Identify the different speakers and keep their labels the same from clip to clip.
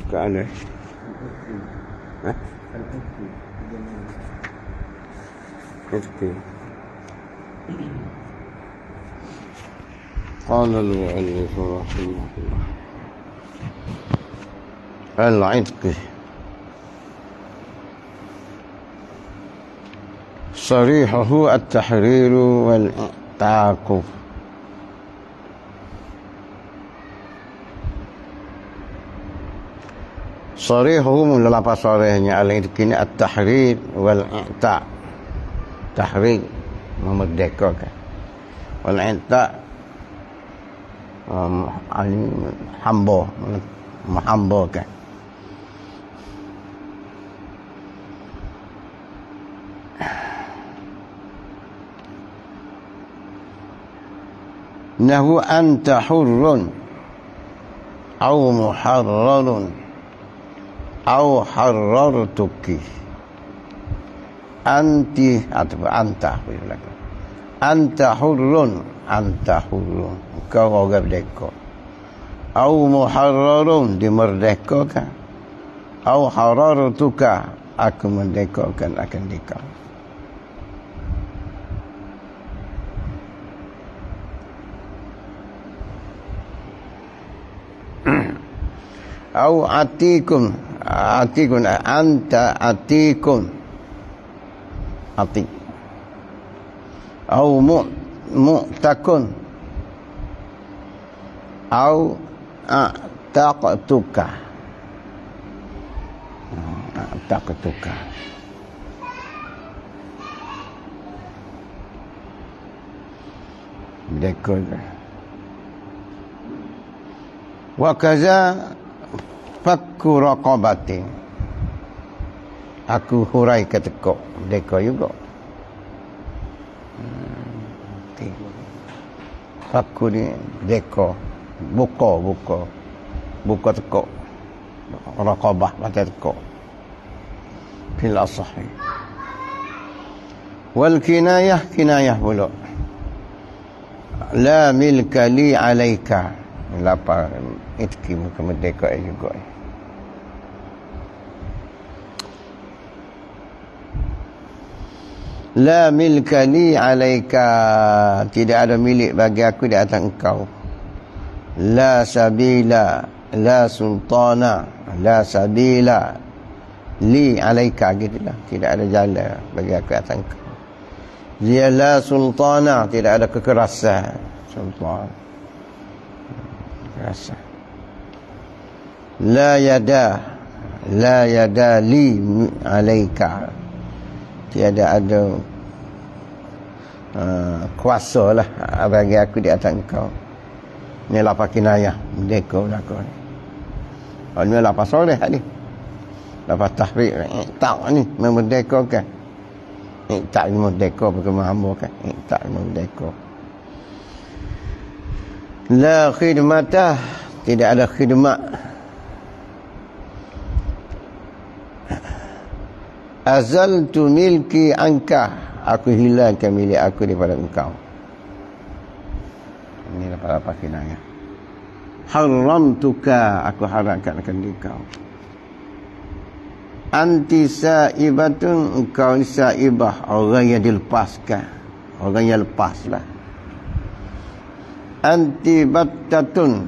Speaker 1: Kat mana? Ha? Okey. Qala al-mu'allif rahimahullah. Al-'itq sarihuhu at-tahrir wal-i'taq. Sarihuhu mula sarihnya al-'itq ini at-tahrir wal-i'taq. Tahrir memerdekakan, wal-i'taq hamba, menghambakan. Nahu anta hurrun au muharrarun au harrartuki. Anti atau anta hurrun, anta hurrun, kau orang merdeka. Au muharrarun, dimerdekakan. Au harartuka, aku merdekakan akan dikau. Au atikum, anta atikum, atik. Au mu'takun, au a'taqtuka, a'taqtuka. Dekor. Wa kaza fakku raqabati, aku hurai ketekuk, dekor juga. Fakku ni dekor, buka tekuk, raqabah baca tekuk fil asahi. Wal kinayah pula, la milka li alaika, lapar itki kemerdekaan juga. La milka li alaika, tidak ada milik bagi aku di atas engkau. La sabila, la sultana, la sabila li alaika, gitulah, tidak ada jalan bagi aku di atas engkau. Dia la sultana, tidak ada kekerasan. Sultan, kekerasan. La yada li alaika, tiada ada kuasa lah bagi aku di atas engkau. Ini lapar kinayah, merdeka belakang ni. Ini lapar soleh ni, lapar tahrir, i'taq ni, memerdekakan. I'taq merdeka, bukan menghambakan. I'taq merdeka. La khidmatah, tidak ada khidmat. Azaltu milki anka, aku hilangkan milik aku daripada engkau. Ini apa kinayah. Haramtuka, aku haramkan akan engkau. Anti saibatun, engkau saibah, orang yang dilepaskan, orang yang lepaslah. Anti battatun,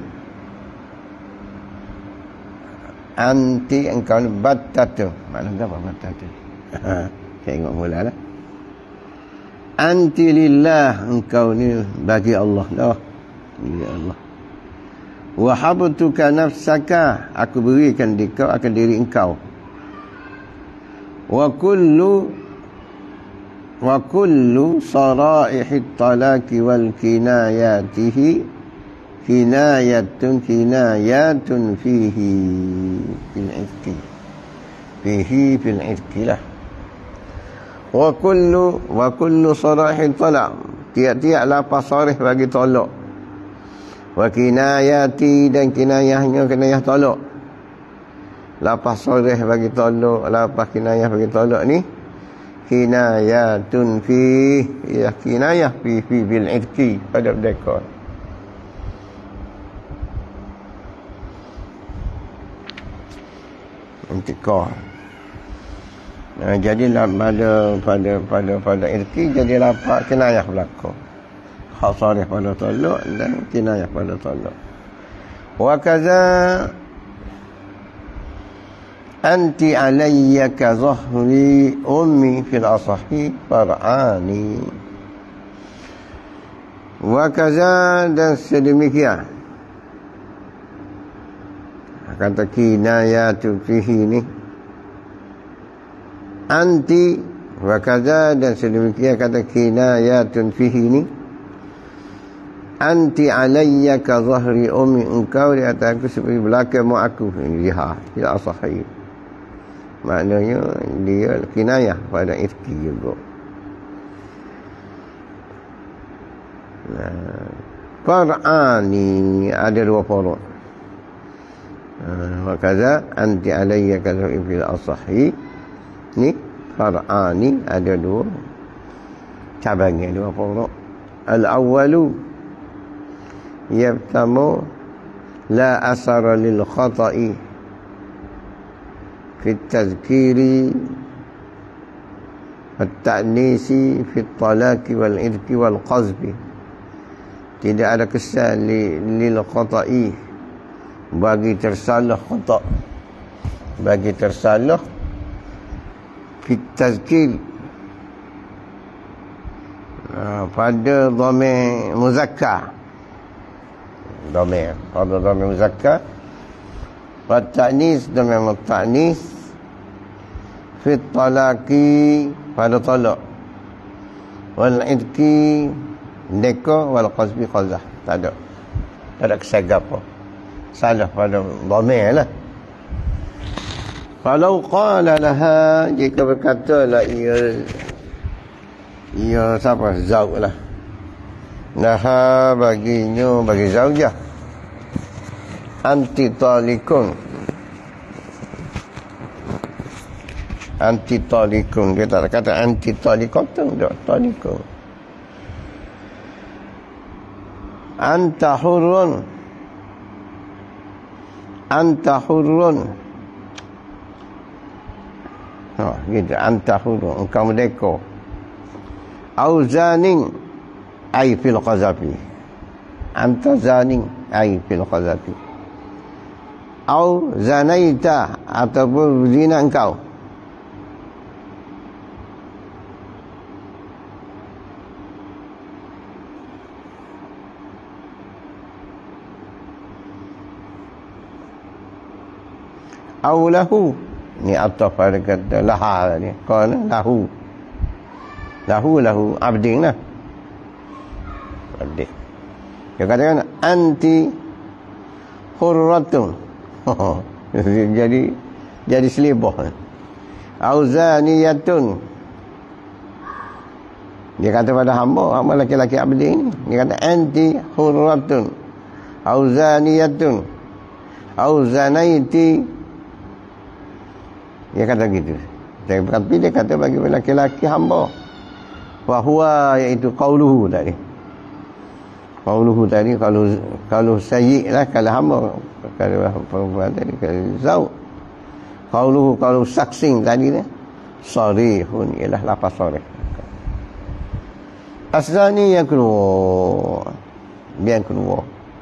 Speaker 1: anti engkau battatun, maknanya apa battatun? Tengok mula lah. Anti lillah, engkau ni bagi Allah dah. Ya Allah. Wahabtuka nafsaka, aku berikan dikau akan diri engkau. Wa kullu saraihit talaqi wal kinayatihi kinayatun fihi fil itqi lah. Wa kullu sarahil talaq, tiap-tiap lapar sarih bagi tolak. Wa kinayati, dan kinayahnya kinayah tolak. Lapar sarih bagi tolak, lapar kinayah bagi tolak ni kinayatun fi, ya kinayah fi bil itqi, pada dekor. intikah. Jadilah pada irki jadilah kinayah berlaku. Hak sarih pada talak dan kinayah pada talak. Wa kaza anti alayya ka zahri ummi fil asahi far'ani. Wa kaza dan sedemikian. Kata kinayatu fihi ni anti wa kaza dan sedemikian kata kinayatun fihi ni anti alayya ka zahri ummi, engkau di atas aku seperti belakang mak aku. Ini lihat tidak sahih, maknanya dia kinayah pada irki juga. Far'ani ada dua farad. Wa kaza anti alayya ka zahri fil asahi ni far'ani ada dua cabangnya, dua farad. Al-awwalu yang pertama la asara lil khata'i fi tazkiri at-ta'nisi fi at-talaqi wal irki wal qazbi. Tidak ada kesan lil khata'i bagi tersalah khata', bagi tersalah fi tazkir pada dhamir muzakkar, dhamir pada dhamir muzakkar, wa ta'nis dhamir muta'nis, fi talaqi pada talak, wal idki neka, wal qazbi qazah. Tak ada kesegap apa, salah pada dhamir lah. Kalau qala laha, jika berkatalah ia siapa? Zauj lah. Laha baginya, bagi zaujah. Anti talikun. Anti talikun. Dia tak kata anti talikotun. Tak, talikun. Anta hurun. Anta hurun. Gitu. Anta hurun. Engkau merdeka. Au zanin ay fil qazafi. Anta zanin ay fil qazafi. Au zanaita ataupun zina engkau. Au lahu, ni ataf pada kata laha ni. Qala lahu. Lahu abding lah. Abding. Dia katakan anti hurratun. jadi selibah. Auzaniyatun. Dia kata pada hamba laki-laki abding ni. Dia kata anti hurratun. Auzaniyatun. Auzanaiti. Dia kata gitu. Tapi dia kata bagi laki-laki hamba. Wahuwa iaitu qauluhu tadi. Qauluhu tadi kalau sayyid lah, kalau hamba, kalau perempuan tadi, kalau zauj. Qauluhu kalau saksing tadi ni sarihun, ialah lafaz sarih. Asani yang kedua. Yang kedua.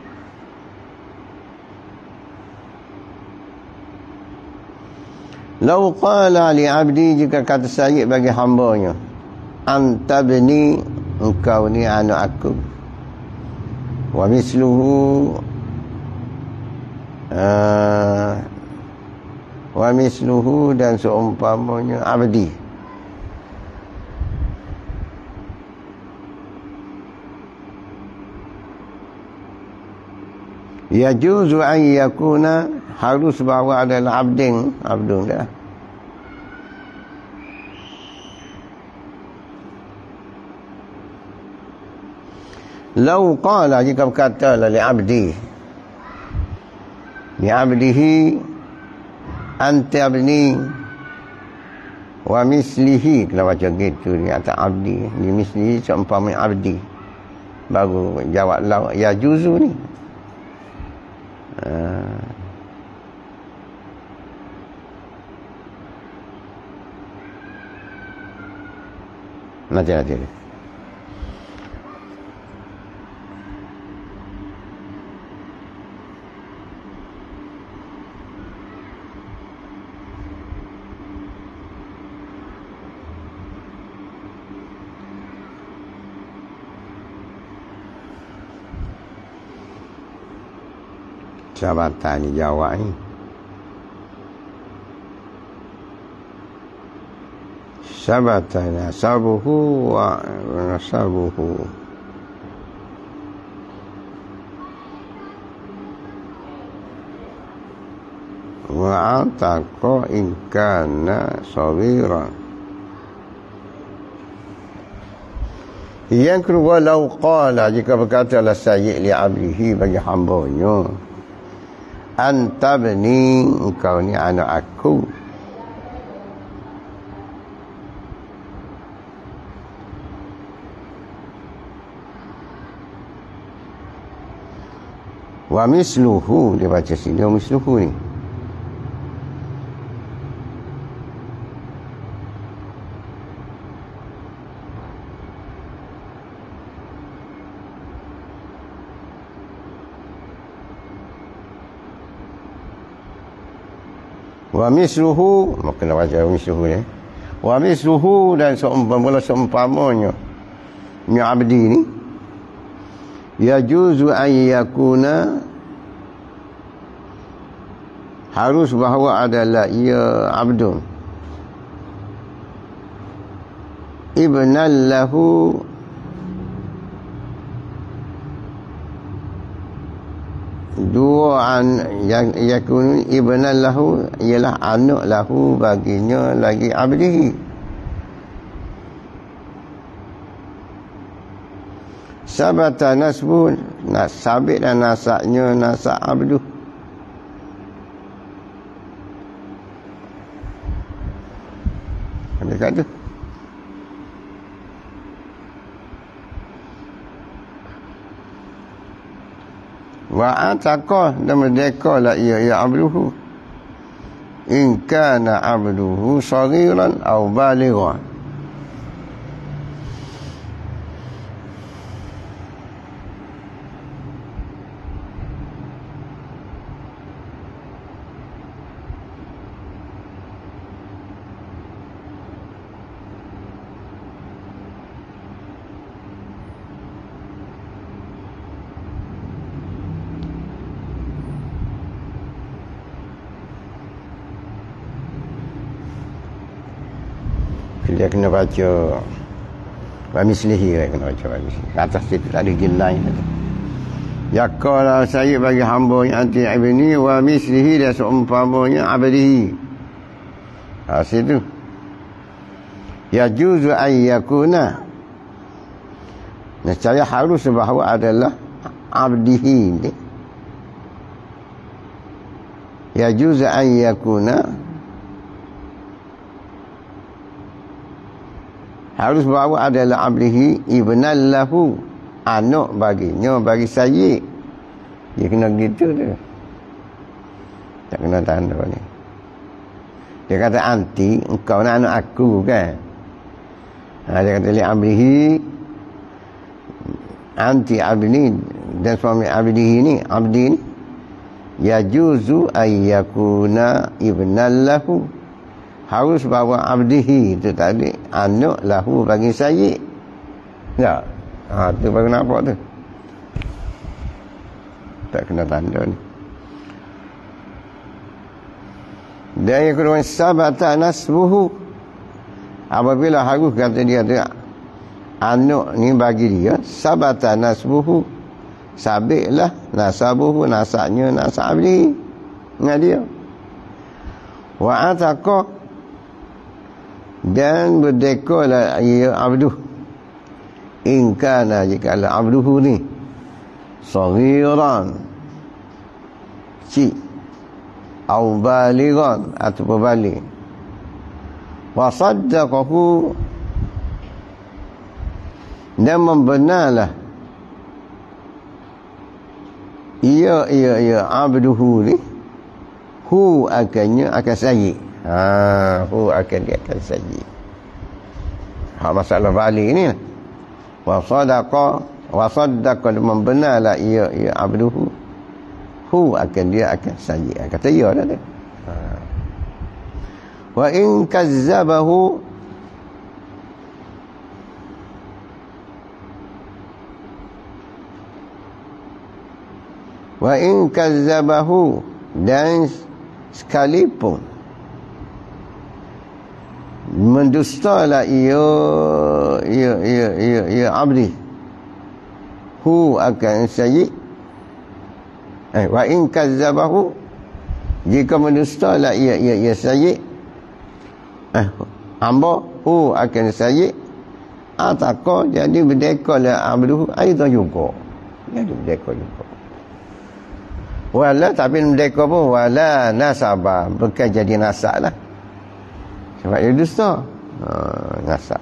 Speaker 1: Lau qala li abdi, jika kata sayyid bagi hambanya, anta bni, engkau ni anak aku, wa misluhu dan seumpamanya abdi. Yajuzu an yakuna, harus bahawa adalah abdun dah. Lau qala, jika berkata li abdi, li abdihi anta abni wa mislihi, kalau baca gitu ni kata abdi, li mislihi seumpama abdi, baru jawab lau ya juzu ni. Nanti. Jabatan ni jawab ni. Sabatan nasabuhu wa nasabuhu. Wa ataqa in kana sawiran. Yang kedua, lau qala, jika berkatalah sayyid li abdihi bagi hambanya, antabni, engkau ni anak aku. Wa misluhu, dia baca sini, wa misluhu ni. Wa misluhu, maka nak baca wa misluhu ni. Wa misluhu, dan seumpamanya ni abdi ni, yajuzu an yakuna, harus bahawa adalah ia abdun ibnan lahu, dua yang yakun ibnan lahu, ialah anak lahu baginya lagi abdihi. Sabata nasbun, sabit dan nasaknya nasak abduh. Ada kata wa ataqa, dan merdeka lah ia abduhu in kana abduhu saghiran aw balighan. Dia kena baca wa mislihi, kena baca wa mislihi. Atas situ tak ada jelai. Ya qala saya bagi hamba yang anti ibni wa mislihi, dan seumpamanya abdihi. Situ. Ya juzu an yakuna, nescaya harus bahawa adalah abdihi ni. Ya juzu an yakuna, harus bahawa adalah abdihi ibnan lahu, anak baginya, bagi sayyid. Dia kena gitu tu, tak kena tanda ni. Dia kata anti, engkau nak anak aku kan. Dia kata li abdihi, anti abdi, dan suami abdihi ni, abdi ni, yajuzu ayyakuna ibnan lahu, harus bawa abdihi itu tadi anak lahu bagi sayyid. Ya. Tu baru nampak tu. Tak kena tanda ni. Dan yang kedua, sabata nasbuhu, apabila harus kata dia tu anak ni bagi dia, sabata nasbuhu, sabitlah nasabuhu, nasaknya nasak abdihi dengan dia. Wa ataqa, dan berdekalah ia abduh in kana, jika ala abduhu ni saghiran, kecil, au balighan, atau berbalik. Wa saddaqahu, dan membenarlah ia abduhu ni, hu akannya akan sayyid. Hu akan dia akan sayyid. masalah balik ni. Wa saddaqa membenarlah ia abduhu hu akan dia akan sayyid. Kata ya dah tu. Wa in kazzabahu dan sekalipun mendustalah ia abdi hu akan sayyid. Wa in kazzabahu, jika mendustalah ia sayyid hamba hu akan sayyid, ataka jadi berdekalah abdu aidan juga, jadi berdeka juga. Wala, tapi merdeka pun wala nasabah, bukan jadi nasab lah, sebab dia dusta. Nasab.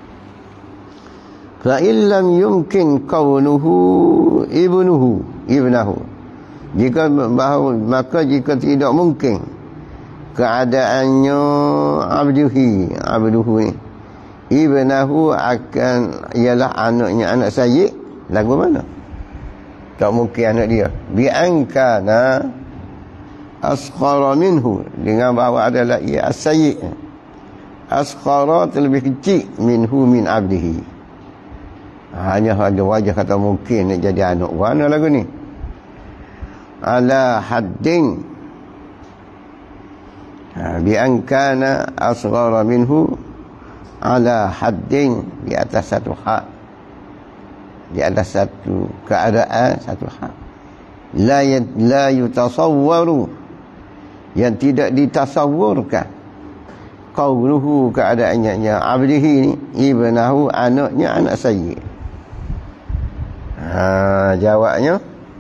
Speaker 1: Fa illam yumkin kaunuhu ibnahu, jika maka jika tidak mungkin keadaannya abduhu ni ibnahu akan ialah anaknya, anak sayyid, lagu mana? Tak mungkin anak dia. Bi'ankana askhara minhu, dengan bahawa adalah ia as-sayyid. Askhara terlebih kecil minhu min abdihi. Hanya ada wajah kata mungkin nak jadi anak. Mana lagu ni? Ala haddin. Bi'ankana asghara minhu ala haddin, di atas satu hak, di atas satu keadaan, satu hak. La yutasawwaru, yang tidak ditasawurkan, qauluhu keadaannya abdihi ni ibnahu, anaknya, anak sayyid. Jawabnya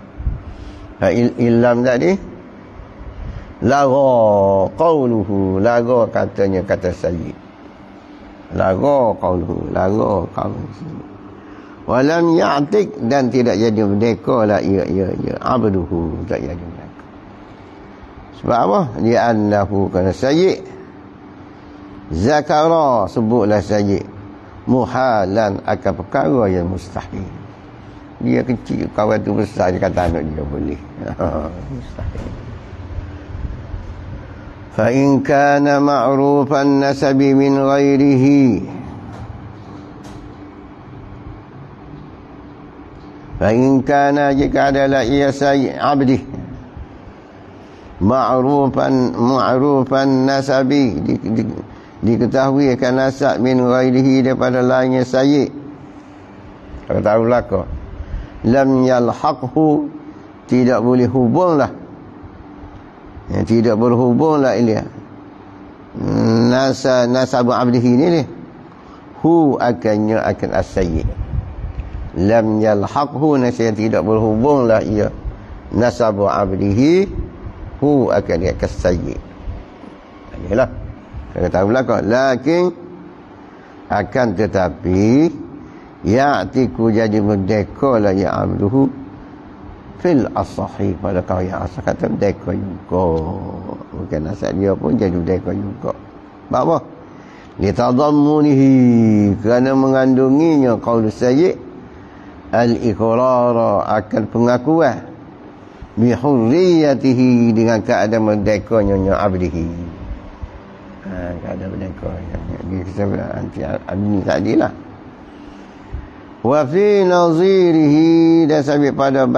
Speaker 1: ilham tadi laga qauluhu, laga katanya kata sayyid, laga qauluhu, laga qauluhu. Walam ya'tik, dan tidak jadi merdeka lah ia abduhu, tak jadi merdeka. Sebab apa? Li'annahu kana sayyid zakara, sebutlah sayyid muhalan, akan perkara yang mustahil. Dia kecil, kawan tu besar, dia kata anak dia boleh. Mustahil. Fa in kana ma'rufan nasabi min ghairihi, fa in kana, jika adalah ia sayyid abdi ma'rufan nasabi, diketahui akan nasab min ghairihi, daripada lainnya sayyid. Kalau tahu belaka, lam yalhaqhu, tidak boleh hubunglah, tidak berhubunglah ia nasab abdihi ni hu akannya akan as-sayyid. Lam yalhaqhu, nasihat tidak berhubunglah ia nasab abdihi hu akan dia as-sayyid. Inilah kita tahu belaka. Lakin akan tetapi ya'tiku, jadi merdeka lah ya abduhu fil asahi, pada kau yang asal kata merdeka juga, bukan asal dia pun jadi merdeka juga. Sebab apa? Litadammunihi, kerana mengandunginya qaul sayyid al-iqrara, akan pengakuan bihurriyatihi, dengan keadaan merdekanya abdihi. Keadaan merdeka dia kata anti abdi tadilah. Wa fi nazirihi, dan sampai pada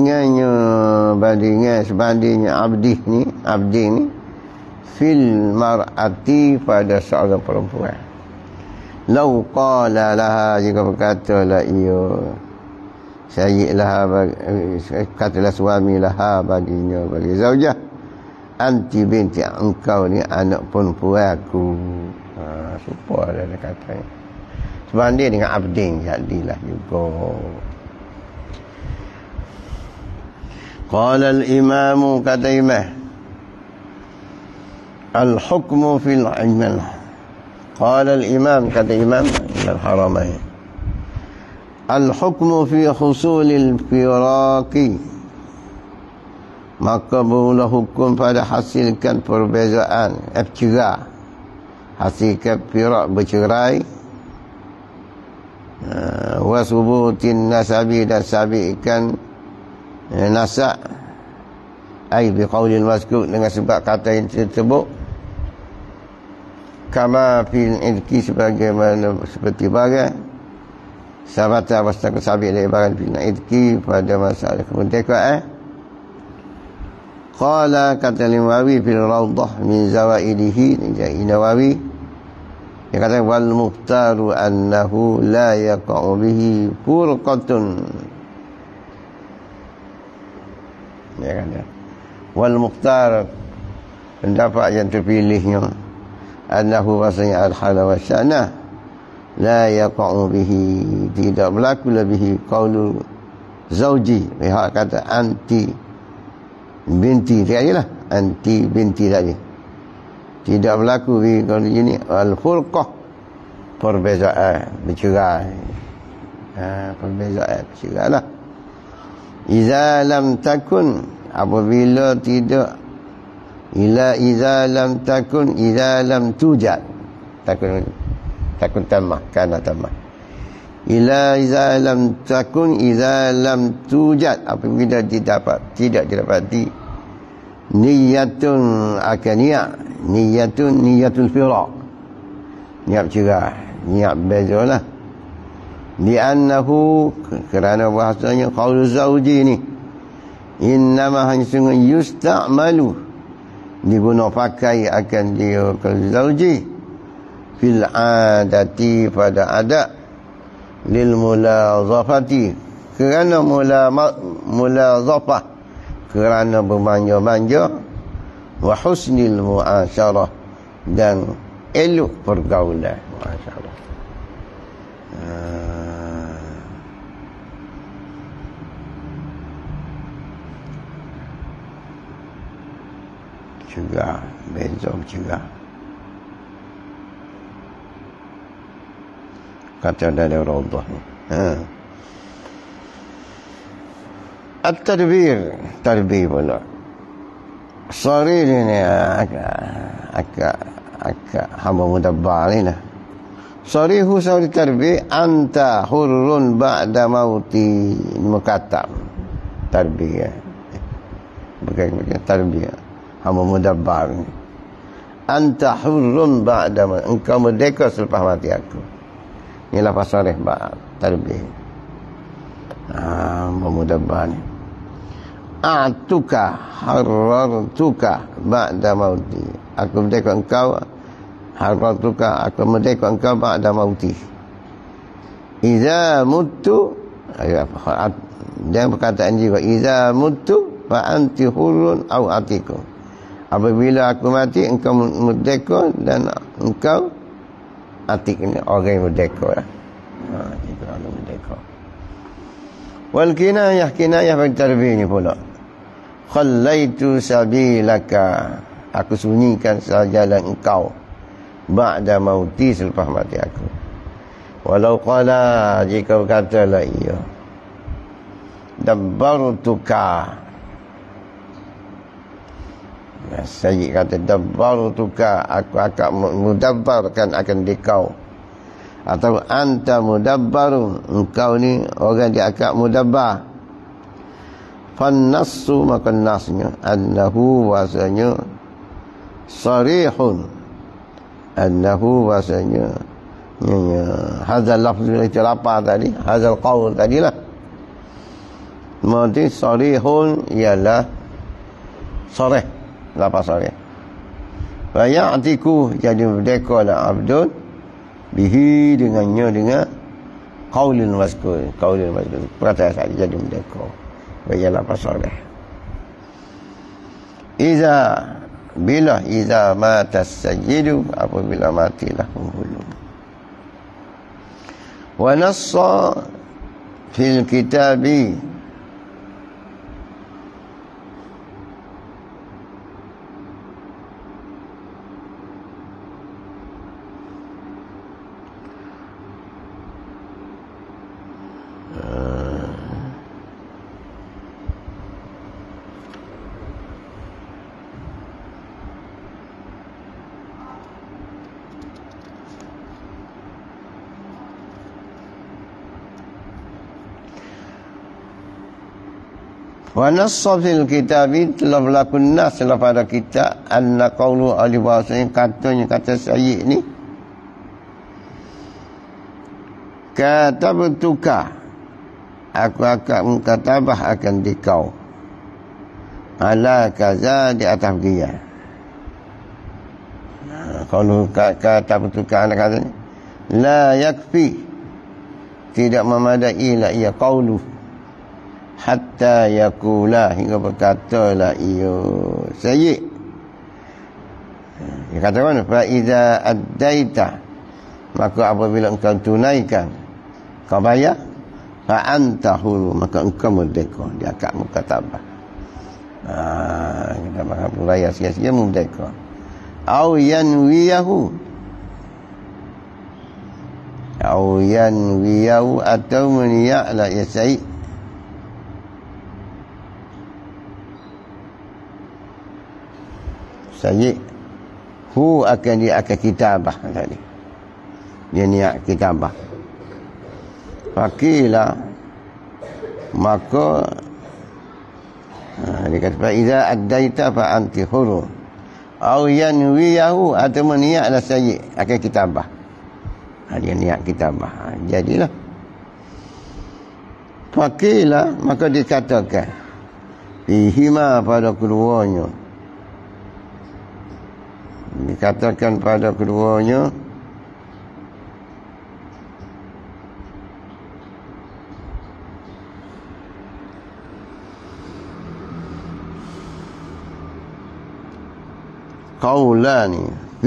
Speaker 1: sebandingnya abdi ni fil mar'ati, pada seorang perempuan. Lau qala laha, jika berkatalah ia sayyid laha, katalah suami laha baginya, bagi zaujah, anti binti, engkau ni anak perempuanku. Supaya dia katanya sebanding dengan abdin, jadilah juga. Qala al-imamu, kata imam, al-hukmu fil ilm. Qala al-imam, kata imam al-haramain, al-hukmu fi husulil firaqi, maka bermula hukum pada hasilkan perbezaan, cerai, hasilkan firak, bercerai, wa subutin nasabi, dan sabitkan nasab, ai biqaulil mazkur, dengan sebab kata yang tersebut, kama fil idki, sebagaimana seperti bagai sabata wastak sabit dari bagai fil idki pada masalah kemerdekaan. Qala, kata Nawawi fil rawdah min zawaidihi, Nawawi dia kata wal muhtaru annahu la yaqa'u bihi furqatun, dia kata wal muhtar, pendapat yang terpilihnya, annahu rasanya al-hala wa sya'nah la yaqa'u bihi, tidak berlaku lebih qaulu zauji, pihak kata anti binti tadi lah, anti binti tadi, tidak berlaku di qaulu ini al-furqah, perbezaan, bercerai, perbezaan, bercerai lah. Iza lam takun, apabila tidak, iza lam takun, iza lam tujad, takun tamah, kana tamah, iza lam takun, iza lam tujad, apabila tidak didapati niyatun akan niyatul firaq, niat cerah, niat bezalah. Li'annahu, kerana bahasanya qaul zauji ni innama hanya sungguh yusta'malu, diguna pakai akan dia qaul zauji fil adati, pada adat, lil mulazafati, kerana mulazafah, kerana bermanja-manja, wa husnil muasyarah, dan elok pergaulan, muasyarah. Juga beza juga, kata dari rawdah ni. At-tadbir, tadbir pula sorry ni, agak hamba mudabbar ni lah. Sarihu sawri tarbiyah, anta hurrun ba'da mauti, mukatab tarbiyah, bukan tarbiyah, hamba mudabbar ni. Anta hurrun ba'da mauti, engkau merdeka selepas mati aku. Ini lafaz sarih ba'd tarbiyah, hamba mudabbar ni. A'tuka harartuka ba'da mauti, aku merdeka engkau, harartuka, aku merdeka engkau ba'da mauti. Iza mutu, dan perkataan juga, iza mutu fa anti hurun au atiku, apabila aku mati engkau merdeka dan engkau atik, ini orang yang merdeka lah. Itu orang merdeka. Wal kinayah, kinayah bagi tarbiyah ni pula, khallaitu sabilaka, aku sunyikan jalan engkau, ba'da mauti, selepas mati aku. Walau qala, jika berkatalah ia, dabbarutuka, Sayyid kata dabbarutuka, aku akan mudabbarkan akan dikau, atau anta mudabbarun, engkau ni orang dia akan mudabbar. Fannassu, maka nasnya, annahu, wasanya, sarihun, annahu, wasanya, hazal lafzul itilapa tadi, hazal qaul tadilah, maksudnya sarihun ialah sarih, lafaz sarih. Wa ya'tiku, jadi merdeka lah abdun bihi, dengannya, dengan qaulil mazkur, perkataan saja jadi merdeka, bagi lafaz sarih. Iza, bila, iza mata sayyidu, apabila matilah penghulu. Wa nassa fil kitabi, Wa nassa fil kitabi, telah berlaku nas telah pada kitab, anna qawlu ahli bahasanya, katanya kata Sayyid ni, katabtuka, aku akan mengkatabah akan dikau, ala kaza, di atas dia. Kalau katabtuka ala kaza, la yakfi, tidak memadai la ia qawlu, hatta yakula, hingga berkatalah ia Sayyid. Dia kata mana? Fa iza addaita, maka apabila engkau tunaikan, kau bayar, fa anta huru, maka engkau merdeka. Dia akan mukatabah. Kita makan bayar sia-sia, merdeka. Au yanwiyahu, au yanwiyahu, atau meniaklah ya Sayyid. Sayyid hu akan dia akan kitabah tadi, dia niat kitabah. Fakilah, maka dia kata fa iza addaita fa anti huru, au yanwiyahu, atau meniatlah Sayyid akan kitabah. Dia niat kitabah, jadilah. Fakilah, maka dikatakan fihima, pada keduanya, dikatakan pada keduanya, qaulani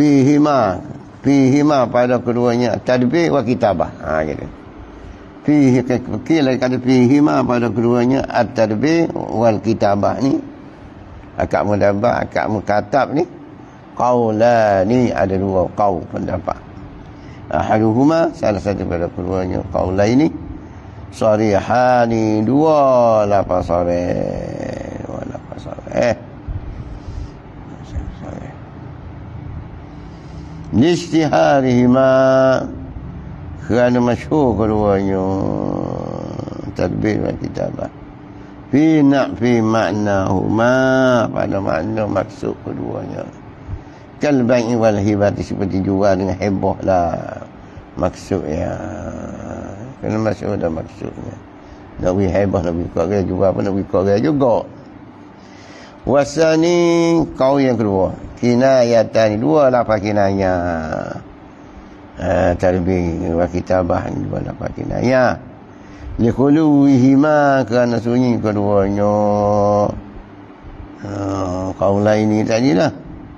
Speaker 1: fihima pada keduanya, tadbir wa kitabah. Gitu. Fihi kila kata fihima, pada keduanya at-tadbir wal kitabah ni, akad mudabbar, akad mukatab ni, qaulani, ada dua qaul pendapat. Ahaduhuma, salah satu pada keduanya, qaulaini sarihani, dua lafaz sarih, dua lafaz sarih. Listiharihima, kerana masyhur keduanya, tadbir dan kitabah. Fi maknahuma, pada makna maksud keduanya. Kal bai'i wal hibati, seperti jual dengan heboh lah maksudnya. Kena maksud dan maksudnya. Nak beri heboh, nak beri kuat gaya, jual pun nak beri kuat gaya juga. Wasani, kau yang kedua, kinayatan, dua lafaz kinayah. Tarbih wa kitabah, dua lafaz kinayah. Likhuluwihima, kerana sunyi keduanya. Qaulaini tadilah.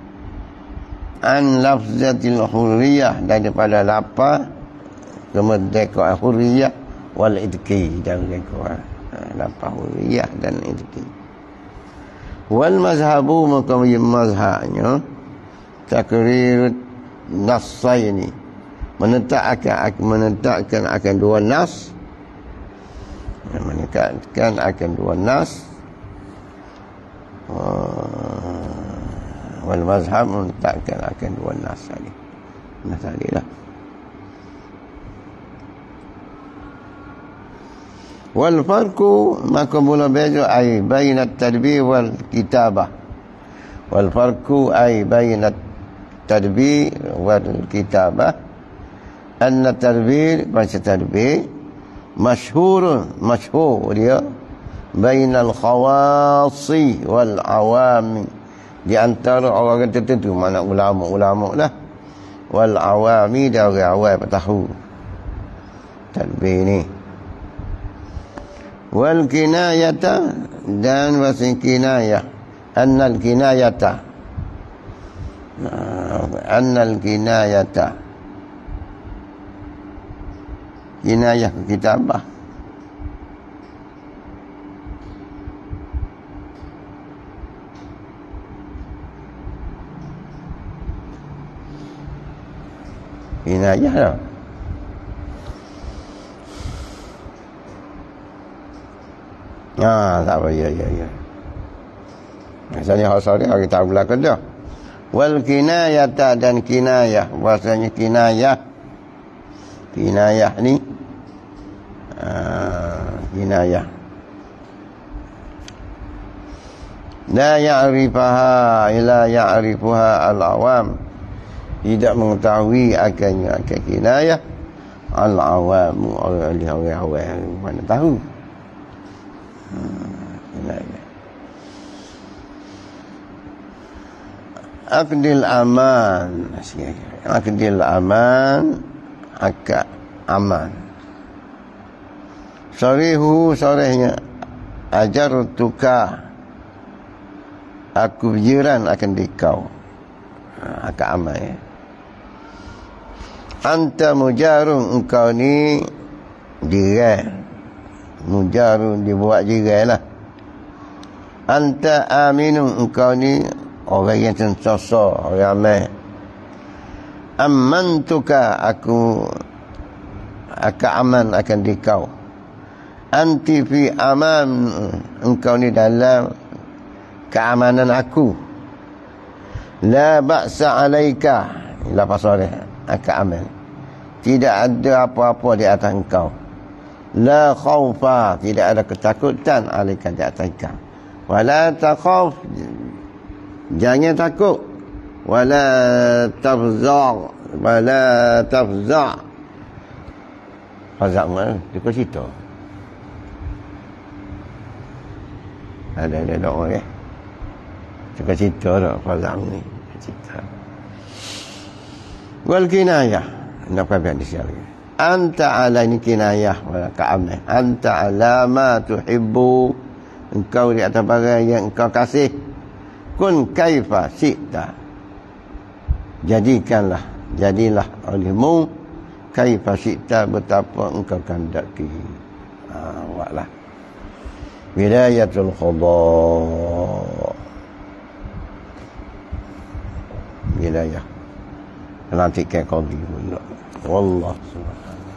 Speaker 1: An lafzatil hurriyah, daripada lafaz kemerdekaan hurriyah wal idki, dan kemerdekaan lafaz hurriyah dan idki. Wal mazhabu, maka mazhabnya takrir nassaini, menetapkan akan dua nas, menetapkan akan dua nas. Wal mazhab menetapkan akan dua nas tadi. Nas tadi lah. Wal farqu, maka mula beza ai baina at-tadbir wal kitabah. Wal farqu ai baina at-tadbir wal kitabah, anna tadbir, baca tadbir, masyhur dia, bainal khawasi wal awami, di antara orang tertentu, mana ulama lah, wal awami, dan orang awam tahu tadbir ni. Wal kinayata, dan wasin kinayah, annal kinayata, kinayah kitabah. Kinayah lah. Tak apa, ya. Misalnya hasari, kita belakang dah. Wal kinayata, dan kinayah, bahasanya kinayah ni kinayah La ya'rifaha ila ya'rifuha al-awam. Tidak mengetahui akannya akan kinayah al-awam, orang awam mana tahu. Kinayah. Aqdil aman. Aqdil aman, akad aman. Sarihu, sarihnya, ajartuka, aku jiran akan dikau. Akad aman, ya. Anta mujarun, engkau ni jiran. Mujarun dibuat jiran lah. Anta aminun, engkau ni orang yang sentosa, orang ramai. Amantuka, aku akan aman akan dikau. Anti fi aman, engkau ni dalam keamanan aku. La ba'sa alaika, ila pasal akan aman. Tidak ada apa-apa di atas engkau. La khaufa, tidak ada ketakutan alaika di atas engkau. Wala takhaf, jangan takut. Wala tafza', wala tafza'. Fazak mana? Dia kau cerita. Ada orang, Dia cerita tak fazak ni. Cerita. Wal kinayah. Nak apa di sini? Anta ala, ini kinayah wala ka'amah. Anta ala ma tuhibbu. Engkau di atas barang yang engkau kasih. Kun kaifa syi'ta. Jadilah olehmu kaifa syi'ta, betapa engkau kehendaki. Buatlah. Wilayatul qada. Wilayah. Lantikan qadi pula. Wallah subhanahu.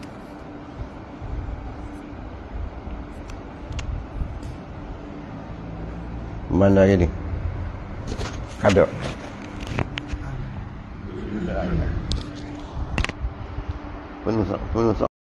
Speaker 1: Mana ini? Ada. Penuh